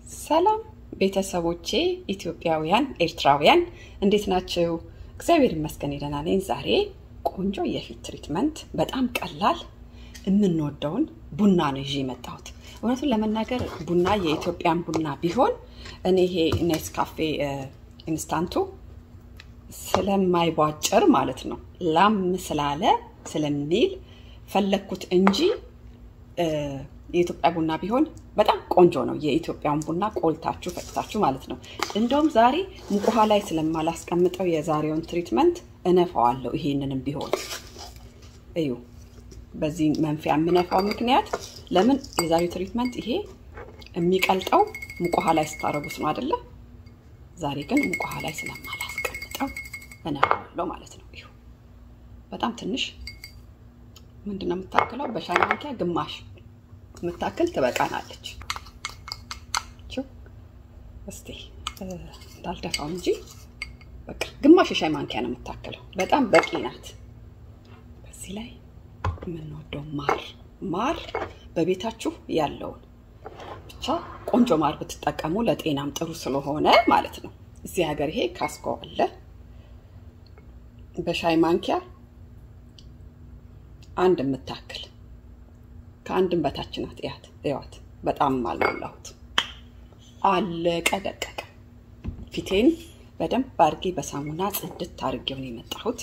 ሰላም ቤተሰቦቼ ኢትዮጵያውያን ኤርትራውያን እንዴት ናችሁ? እግዚአብሔር ይመስገን ደህና ነኝ። ዛሬ ቆንጆ የፊት ትሪትመንት በጣም ቀላል የምንወደውን ቡና ነው ይዤ መጣሁት። እውነቱን ለመናገር ቡና የኢትዮጵያን ቡና ቢሆን እኔ ይሄ ኔስካፌ ኢንስታንቱ ስለማይቧጭር ማለት ነው ላም ስላለ ስለሚል ፈለኩት እንጂ የኢትዮጵያ ቡና ቢሆን በጣም ቆንጆ ነው። የኢትዮጵያን ቡና ቆልታችሁ ፈጭታችሁ ማለት ነው። እንደውም ዛሬ ሙቅ ውሃ ላይ ስለማላስቀምጠው የዛሬውን ትሪትመንት እነፋዋለሁ። ይሄንንም ቢሆን እዩ በዚህ መንፊያ የምነፋው ምክንያት ለምን የዛሬው ትሪትመንት ይሄ የሚቀልጠው ሙቅ ውሃ ላይ ስታረጉት ነው አይደለ? ዛሬ ግን ሙቅ ውሃ ላይ ስለማላስቀምጠው እነፋዋለሁ ማለት ነው። እዩ በጣም ትንሽ ምንድነው የምታክለው? በሻይ ማንኪያ ግማሽ ምታክል ትበቃናለች። እስቲ እንዳልደፋው እንጂ በቃ ግማሽ ሻይ ማንኪያ ነው የምታክለው። በጣም በቂ ናት። በዚህ ላይ የምንወደው ማር በቤታችሁ ያለውን ብቻ ቆንጆ ማር ብትጠቀሙ ለጤናም ጥሩ ስለሆነ ማለት ነው። እዚህ ሀገር ይሄ ካስኮ አለ። በሻይ ማንኪያ አንድ ምታክል ከአንድም በታች ናት። ያት በጣም ማልሞላሁት አለቀ ደቀቀ። ፊቴን በደንብ አድርጌ በሳሙና ጽድት አድርጌው ነው የመጣሁት።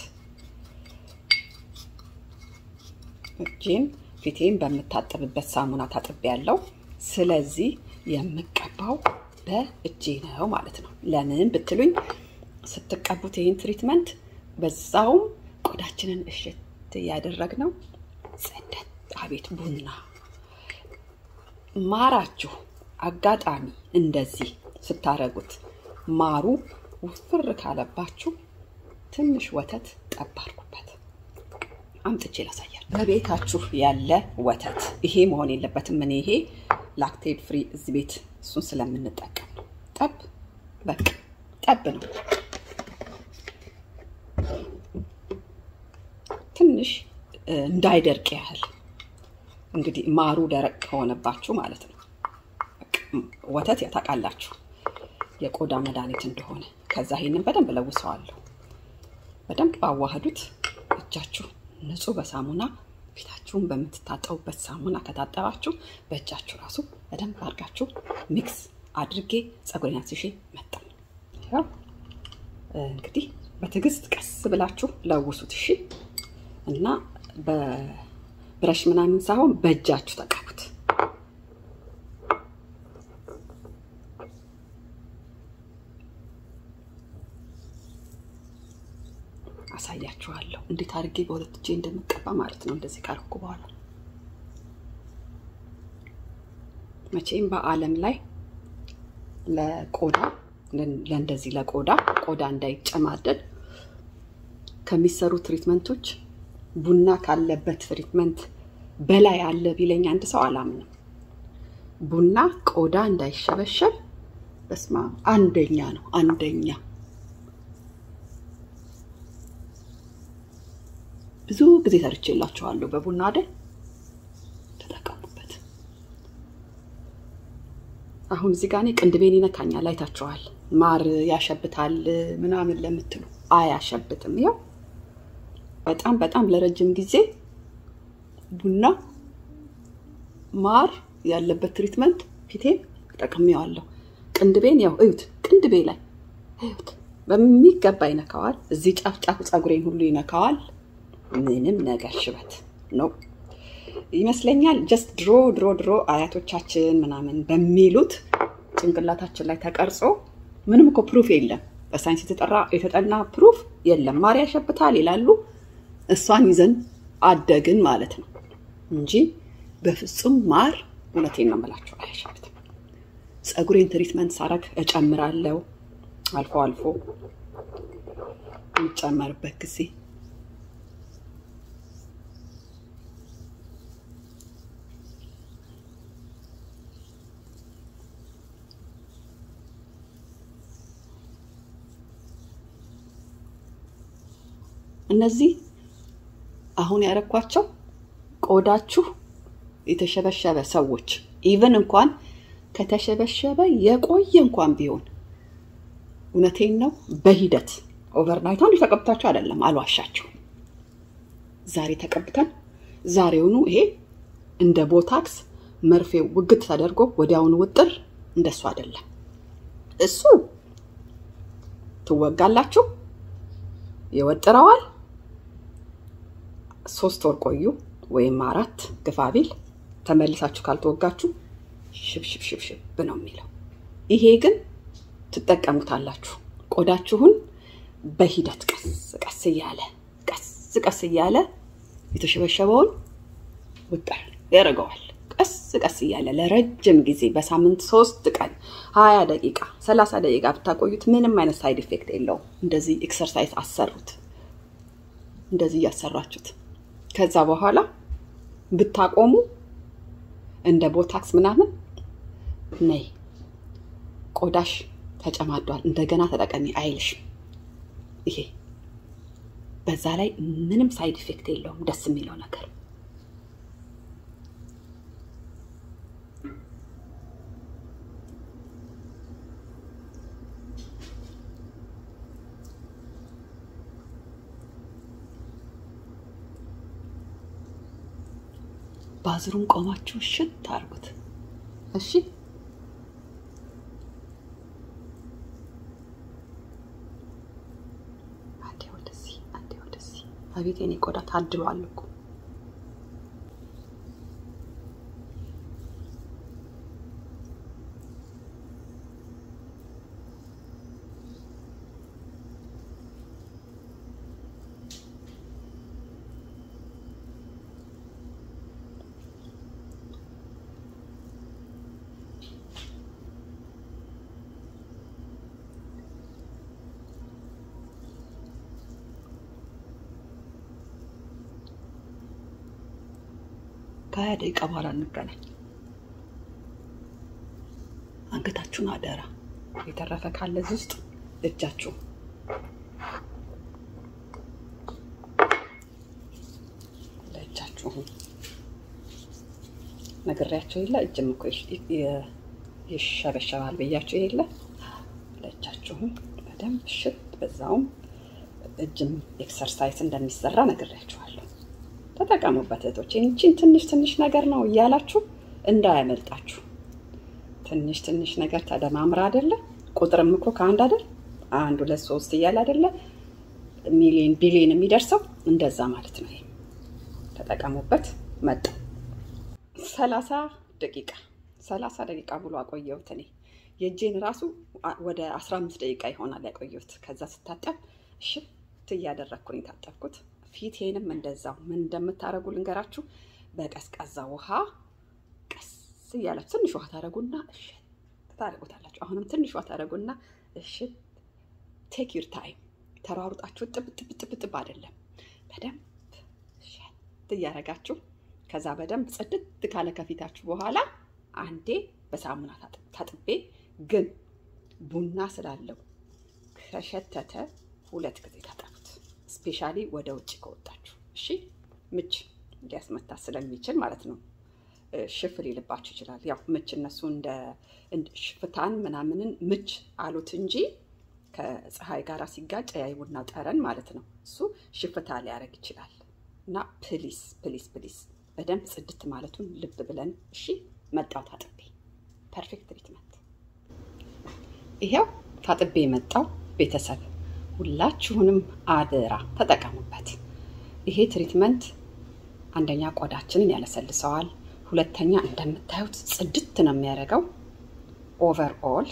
እጄን ፊቴን በመታጠብበት ሳሙና ታጥቤያለሁ። ስለዚህ የምቀባው በእጄ ነው ማለት ነው። ለምን ብትሉኝ ስትቀቡት ይሄን ትሪትመንት በዛው ቆዳችንን እሽት ያደረግነው ጽድት አቤት ቡና ማራችሁ አጋጣሚ እንደዚህ ስታረጉት ማሩ ውፍር ካለባችሁ ትንሽ ወተት ጠባርኩበት አምጥቼ ላሳያችሁ። በቤታችሁ ያለ ወተት ይሄ መሆን የለበትም። ምን ይሄ ላክቴድ ፍሪ እዚህ ቤት እሱን ስለምንጠቀም ነው። ጠብ በቃ ጠብ ነው። ትንሽ እንዳይደርቅ ያህል እንግዲህ ማሩ ደረቅ ከሆነባችሁ ማለት ነው። ወተት ያታቃላችሁ የቆዳ መድኃኒት እንደሆነ። ከዛ ይሄንን በደንብ ለውሰዋለሁ። በደንብ አዋህዱት። እጃችሁ ንጹህ በሳሙና ፊታችሁን በመታጠቡበት ሳሙና ከታጠባችሁ በእጃችሁ ራሱ በደንብ አድርጋችሁ ሚክስ አድርጌ ጸጉሬን አስሼ መጣሁ። ያው እንግዲህ በትዕግስት ቀስ ብላችሁ ለውሱት እሺ። እና በብረሽ ምናምን ሳይሆን በእጃችሁ ተቀቡት። አሳያችኋለሁ እንዴት አድርጌ በሁለት እጄ እንደምቀባ ማለት ነው። እንደዚህ ካርኩ በኋላ መቼም በአለም ላይ ለቆዳ ለእንደዚህ ለቆዳ እንዳይጨማደድ ከሚሰሩ ትሪትመንቶች ቡና ካለበት ትሪትመንት በላይ አለ ቢለኝ አንድ ሰው አላምንም። ቡና ቆዳ እንዳይሸበሸብ በስማ አንደኛ ነው። አንደኛ ብዙ ጊዜ ሰርቼላችኋለሁ በቡና አይደል? ተጠቀሙበት። አሁን እዚህ ጋር ቅንድቤን ይነካኛል አይታችኋል። ማር ያሸብታል ምናምን ለምትሉ አያሸብትም። ያው በጣም ለረጅም ጊዜ ቡና ማር ያለበት ትሪትመንት ፊቴን ተጠቅሜዋለሁ። ቅንድቤን ያው እዩት፣ ቅንድቤ ላይ እዩት በሚገባ ይነካዋል። እዚህ ጫፍ ጸጉሬን ሁሉ ይነካዋል። ምንም ነገር ሽበት ነው ይመስለኛል። ጀስት ድሮ አያቶቻችን ምናምን በሚሉት ጭንቅላታችን ላይ ተቀርጾ ምንም እኮ ፕሩፍ የለም። በሳይንስ የተጠና ፕሩፍ የለም። ማር ያሸብታል ይላሉ። እሷን ይዘን አደግን ማለት ነው እንጂ በፍጹም ማር እውነቴን ነው የምላችሁ አያሸብትም። ጸጉሬን ትሪትመንት ሳረግ እጨምራለሁ አልፎ እንጨምርበት ጊዜ እነዚህ አሁን ያረኳቸው ቆዳችሁ የተሸበሸበ ሰዎች ኢቭን እንኳን ከተሸበሸበ የቆየ እንኳን ቢሆን እውነቴን ነው በሂደት ኦቨርናይት አንዱ ተቀብታችሁ አይደለም አልዋሻችሁ ዛሬ ተቀብተን ዛሬውኑ ይሄ እንደ ቦታክስ መርፌው ውግት ተደርጎ ወዲያውኑ ውጥር እንደሱ አይደለም እሱ ትወጋላችሁ ይወጥራዋል 3 ወር ቆዩ ወይም 4 ግፋቢል ተመልሳችሁ ካልተወጋችሁ ሽብሽብ ነው የሚለው ይሄ ግን ትጠቀሙታላችሁ ቆዳችሁን በሂደት ቀስ እያለ የተሸበሸበውን ውጥር ያረጋዋል ቀስ እያለ ለረጅም ጊዜ በሳምንት 3 ቀን 20 ደቂቃ 30 ደቂቃ ብታቆዩት ምንም አይነት ሳይድ ኢፌክት የለውም እንደዚህ ኤክሰርሳይዝ አሰሩት እንደዚህ ያሰራችሁት ከዛ በኋላ ብታቆሙ እንደ ቦታክስ ምናምን ነይ ቆዳሽ ተጨማዷል እንደገና ተጠቀሚ አይልሽ ይሄ በዛ ላይ ምንም ሳይድ ኢፌክት የለውም ደስ የሚለው ነገር ባዝሩን ቆማችሁ ሽት አርጉት እሺ አዲወደሲ አቤት የኔ ቆዳ ታድሏል እኮ ከደቂቃ በኋላ እንገናኝ አንገታችሁን አደራ የተረፈ ካለ ውስጥ እጃችሁ ለእጃችሁ ነገሪያቸው ይላ እጅም እኮ ይሸበሸባል በያችሁ ይላ ለእጃችሁ በደንብ ሽት በዛው እጅም ኤክሰርሳይዝ እንደሚሰራ ነገሪያችኋለሁ ተጠቀሙበት እህቶቼ እንቺን ትንሽ ነገር ነው ያላችሁ እንዳያመልጣችሁ ትንሽ ነገር ተደማምራ አይደለ ቁጥርም እኮ ካንድ አይደል 1 2 3 ይያል አይደለ ሚሊዮን ቢሊዮን የሚደርሰው እንደዛ ማለት ነው ተጠቀሙበት መጣ 30 ደቂቃ ብሎ አቆየሁት እኔ የጄን ራሱ ወደ 15 ደቂቃ ይሆናል ያቆየሁት ከዛ ስታጠብ እሺ ትያደረኩኝ ታጠብኩት ፊቴንም እንደዛው ምን እንደምታረጉ ልንገራችሁ በቀዝቃዛ ውሃ ቀስ ያላችሁ ትንሽ ውሃ ታረጉና እሺ ታረጉታላችሁ አሁንም ትንሽ ውሃ ታረጉና እሺ ቴክ ዩር ታይም ተራሩጣችሁ ጥብ አይደለም በደንብ እሺ ትያረጋችሁ ከዛ በደንብ ጽድት ካለ ከፊታችሁ በኋላ አንዴ በሳሙና ታጥቤ ግን ቡና ስላለው ከሸተተ 2 ጊዜ ታጠቡት ስፔሻሊ ወደ ውጭ ከወጣችሁ እሺ ምች እንዲያስመታ ስለሚችል ማለት ነው ሽፍል ይልባችሁ ይችላል ያው ምች እነሱ እንደ ሽፍታን ምናምንን ምች አሉት እንጂ ከፀሐይ ጋራ ሲጋጭ ያይቡና ጠረን ማለት ነው እሱ ሽፍታ ሊያረግ ይችላል እና ፕሊስ በደንብ ጽድት ማለቱን ልብ ብለን እሺ መጣው ታጥቤ ፐርፌክት ትሪትመንት ይሄው ታጥቤ መጣው ቤተሰብ ሁላችሁንም አደራ ተጠቀሙበት ይሄ ትሪትመንት አንደኛ ቆዳችንን ያለሰልሰዋል ሁለተኛ እንደምታዩት ጽድት ነው የሚያረጋው ኦቨርኦል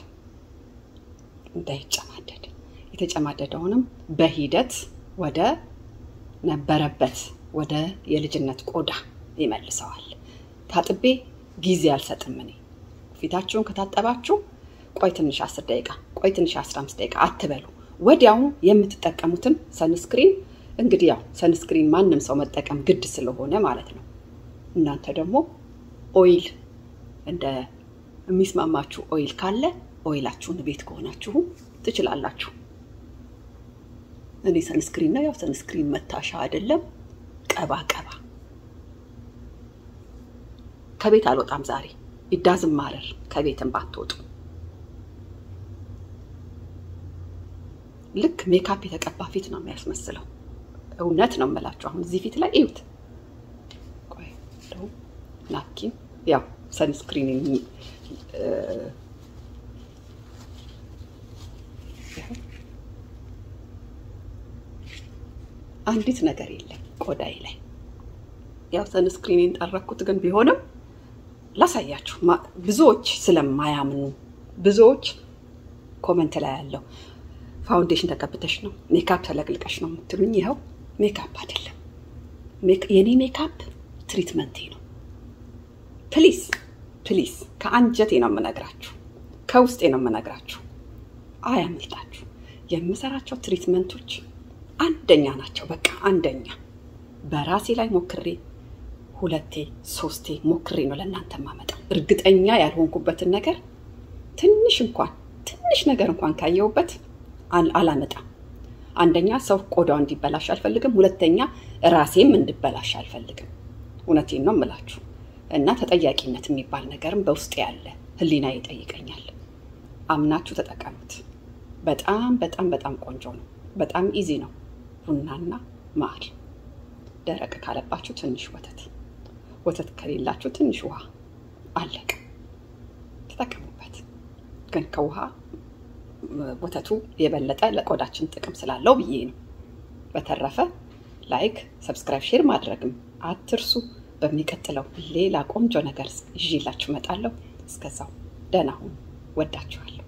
እንዳይጨማደድ የተጨማደደውንም በሂደት ወደ ነበረበት ወደ የልጅነት ቆዳ ይመልሰዋል ታጥቤ ጊዜ አልሰጥም እኔ ፊታችሁን ከታጠባችሁ ቆይ ትንሽ 10 ደቂቃ ቆይ ትንሽ 15 ደቂቃ አትበሉ ወዲያው የምትጠቀሙትን ሰንስክሪን እንግዲህ ያው ሰንስክሪን ማንንም ሰው መጠቀም ግድ ስለሆነ ማለት ነው እናንተ ደግሞ ኦይል እንደ የሚስማማችሁ ኦይል ካለ ኦይላችሁን ቤት ከሆናችሁ ትችላላችሁ እኔ ሰንስክሪን ነው ያው ሰንስክሪን መታሻ አይደለም ቀባ ከቤት አልወጣም ዛሬ it doesn't matter ከቤትም ባትወጡ ልክ ሜካፕ የተቀባ ፊት ነው የሚያስመስለው እውነት ነው የምላችሁ አሁን እዚህ ፊት ላይ እዩት ቆይ ነው ናፕኪን ያው ሰንስክሪን አንዲት ነገር የለም ቆዳይ ላይ ያው ሰንስክሪንን ጠረኩት ግን ቢሆንም ላሳያችሁ ብዙዎች ስለማያምኑ ብዙዎች ኮሜንት ላይ ያለው ፋውንዴሽን ተቀብተሽ ነው ሜካፕ ተለቅልቀሽ ነው የምትሉኝ ይሄው ሜካፕ አይደለም የኔ ሜካፕ ትሪትመንት ነው ፕሊዝ ከአንጀቴ ነው የምነግራችሁ ከውስጤ ነው የምነግራችሁ አያምልጣችሁ የምሰራቸው ትሪትመንቶች አንደኛ ናቸው በቃ አንደኛ በራሴ ላይ ሞክሬ ሁለቴ ሶስቴ ሞክሬ ነው ለእናንተ ማመጣው እርግጠኛ ያልሆንኩበትን ነገር ትንሽ ነገር እንኳን ካየውበት አላመጣም አንደኛ ሰው ቆዳው እንዲበላሽ አልፈልግም ሁለተኛ ራሴም እንድበላሽ አልፈልግም እውነቴን ነው የምላችሁ እና ተጠያቂነት የሚባል ነገርም በውስጥ ያለ ህሊና ይጠይቀኛል አምናችሁ ተጠቀሙት በጣም ቆንጆ ነው በጣም ኢዚ ነው ቡናና ማር ደረቅ ካለባችሁ ትንሽ ወተት ከሌላችሁ ትንሽ ውሃ አለቀ ተጠቀሙበት ግን ከውሃ ወተቱ የበለጠ ለቆዳችን ጥቅም ስላለው ብዬ ነው በተረፈ ላይክ ሰብስክራይብ ሼር ማድረግም አትርሱ በሚቀጥለው ሌላ ቆንጆ ነገር ይዤላችሁ መጣለሁ እስከዛው ደህና ሁኑ ወዳችኋለሁ